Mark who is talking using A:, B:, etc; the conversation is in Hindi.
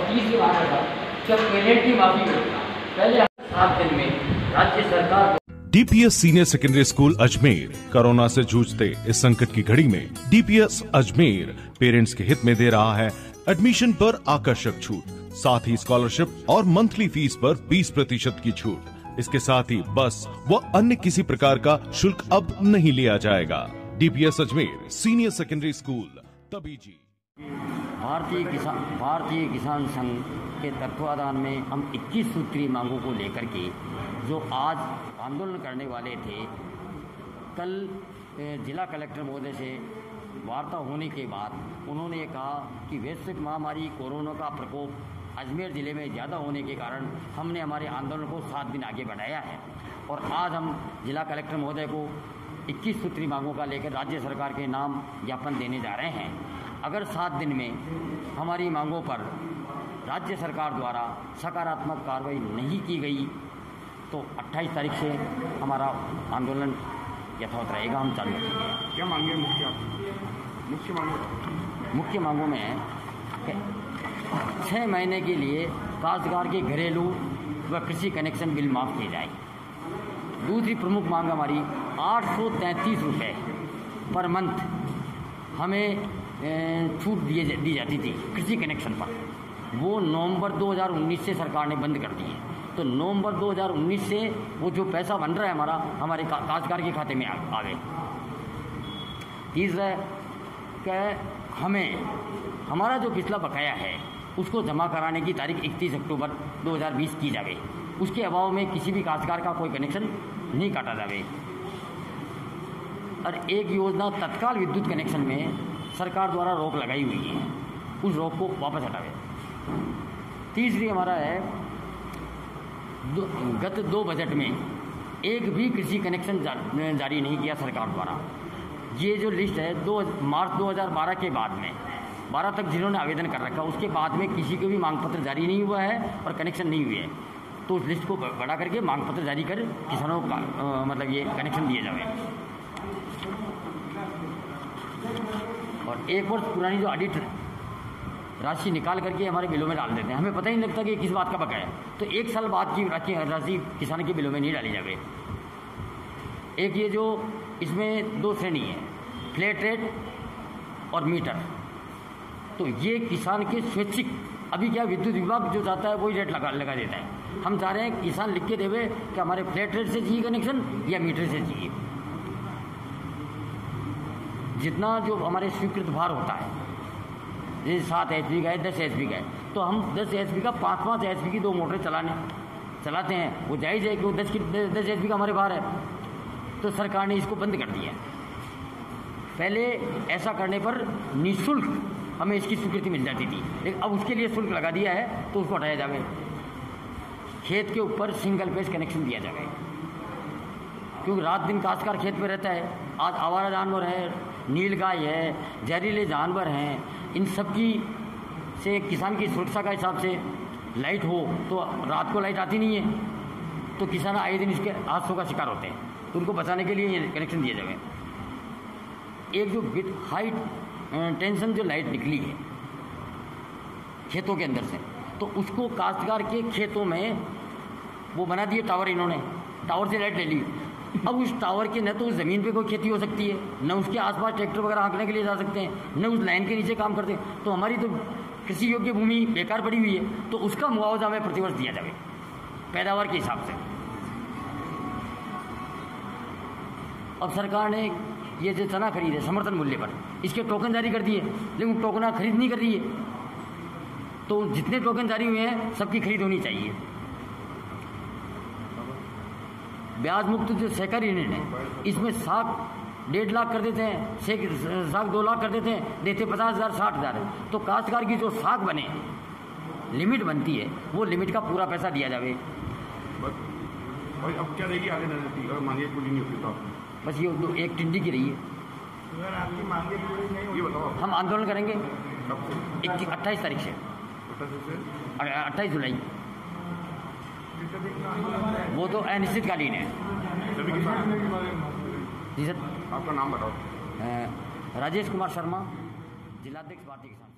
A: तीसरी बात है जब पेरेंट की माफी होगा पहले 7 दिन में राज्य सरकार
B: DPS senior secondary school Ajmer corona से जूझते इस संकट की घड़ी में डीपीएस अजमेर पेरेंट्स के हित में दे रहा है एडमिशन पर आकर्षक छूट, साथ ही स्कॉलरशिप और मंथली फीस पर 20% की छूट। इसके साथ ही बस व अन्य किसी प्रकार का शुल्क अब नहीं लिया जाएगा। DPS Ajmer senior secondary school तभी जी।
C: भारतीय किसान संघ के तत्वाधान में हम 21 सूत्रीय मांगों को लेकर के जो आज आंदोलन करने वाले थे, कल जिला कलेक्टर महोदय से वार्ता होने के बाद उन्होंने कहा कि वैश्विक महामारी कोरोना का प्रकोप अजमेर ज़िले में ज़्यादा होने के कारण हमने हमारे आंदोलन को 7 दिन आगे बढ़ाया है और आज हम जिला कलेक्टर महोदय को 21 सूत्री मांगों का लेकर राज्य सरकार के नाम ज्ञापन देने जा रहे हैं। अगर 7 दिन में हमारी मांगों पर राज्य सरकार द्वारा सकारात्मक कार्रवाई नहीं की गई तो 28 तारीख से हमारा आंदोलन यथावत रहेगा, हम चालू रखेंगे।
D: क्या मांगे
C: मुख्य मांगों में 6 महीने के लिए काश्तकार के घरेलू व कृषि कनेक्शन बिल माफ़ किए जाए। दूसरी प्रमुख मांग हमारी 833 रुपये पर मंथ हमें छूट दी जाती थी कृषि कनेक्शन पर, वो नवंबर 2019 से सरकार ने बंद कर दी है। तो नवंबर 2019 से वो जो पैसा बन रहा है हमारे काश्तकार के खाते में आ गए। तीसरा क्या हमें हमारा जो पिछला बकाया है उसको जमा कराने की तारीख 31 अक्टूबर 2020 की जाए। उसके अभाव में किसी भी काश्तकार का कोई कनेक्शन नहीं काटा जाए। और एक योजना तत्काल विद्युत कनेक्शन में सरकार द्वारा रोक लगाई हुई है, उस रोक को वापस हटावे। तीसरी हमारा है गत 2 बजट में एक भी कृषि कनेक्शन जारी नहीं किया सरकार द्वारा। ये जो लिस्ट है मार्च 2012 के बाद में 12 तक जिन्होंने आवेदन कर रखा, उसके बाद में किसी को भी मांग पत्र जारी नहीं हुआ है और कनेक्शन नहीं हुए हैं। तो उस लिस्ट को बढ़ा करके मांग पत्र जारी कर किसानों का मतलब ये कनेक्शन दिए जाए। और 1 वर्ष पुरानी जो ऑडिट राशि निकाल करके हमारे बिलों में डाल देते हैं, हमें पता ही नहीं लगता कि किस बात का बकाया है। तो 1 साल बाद की राशि किसान के बिलों में नहीं डाली जाए। एक ये जो इसमें 2 श्रेणी है, फ्लैट रेट और मीटर। तो ये किसान के स्वैच्छिक, अभी क्या विद्युत विभाग जो चाहता है वही रेट लगा देता है। हम चाह रहे हैं किसान लिख के देवे कि हमारे फ्लैट रेट से चाहिए कनेक्शन या मीटर से चाहिए। जितना जो हमारे स्वीकृत भार होता है, जैसे 7 HP का है, 10 HP का है, तो हम 10 HP का 5-5 HP की 2 मोटरें चलाते हैं। वो जायज़ है कि वो 10 HP का हमारे भार है, तो सरकार ने इसको बंद कर दिया है। पहले ऐसा करने पर निःशुल्क हमें इसकी स्वीकृति मिल जाती थी, लेकिन अब उसके लिए शुल्क लगा दिया है, तो उसको हटाया जाए। खेत के ऊपर सिंगल फेज कनेक्शन दिया जाए, क्योंकि रात दिन काश्तकार खेत पे रहता है। आज आवारा जानवर है, नीलगाय है, जहरीले जानवर हैं, इन सब की से किसान की सुरक्षा का हिसाब से लाइट हो तो रात को लाइट आती नहीं है, तो किसान आए दिन इसके हादसों का शिकार होते हैं। तो उनको बचाने के लिए ये कनेक्शन दिए जाए। एक जो विद हाई टेंशन जो लाइट निकली है खेतों के अंदर से, तो उसको काश्तकार के खेतों में वो बना दिए टावर, इन्होंने टावर से लाइट ले ली। अब उस टावर के न तो उस ज़मीन पे कोई खेती हो सकती है, न उसके आसपास ट्रैक्टर वगैरह हाँकने के लिए जा सकते हैं, न उस लाइन के नीचे काम करते हैं। तो हमारी तो कृषि योग्य भूमि बेकार पड़ी हुई है, तो उसका मुआवजा हमें प्रतिवर्ष दिया जाए पैदावार के हिसाब से। अब सरकार ने ये जो चना खरीदे समर्थन मूल्य पर, इसके टोकन जारी कर दिए, लेकिन टोकन खरीद नहीं कर रही है। तो जितने टोकन जारी हुए हैं सबकी खरीद होनी चाहिए। ब्याज मुक्त जो सहकारी ऋण है, इसमें साख 1.5 लाख कर देते हैं, साख 2 लाख कर देते हैं, देते 50,000 60,000 है। तो काश्तकार की जो साख बने लिमिट बनती है, वो लिमिट का पूरा पैसा दिया जाए।
D: अब क्या रहेगी आगे रणनीति अगर मांगे पूरी नहीं होती तो?
C: बस ये एक टिंडी की रही है।
D: अगर आपकी मांगे पूरी नहीं होगी, ये बताओ।
C: हम आंदोलन करेंगे 28 तारीख से 28 जुलाई। वो तो अनिश्चितकालीन है। जी सर।
D: आपका नाम बताओ।
C: राजेश कुमार शर्मा, जिलाध्यक्ष भारतीय किसान।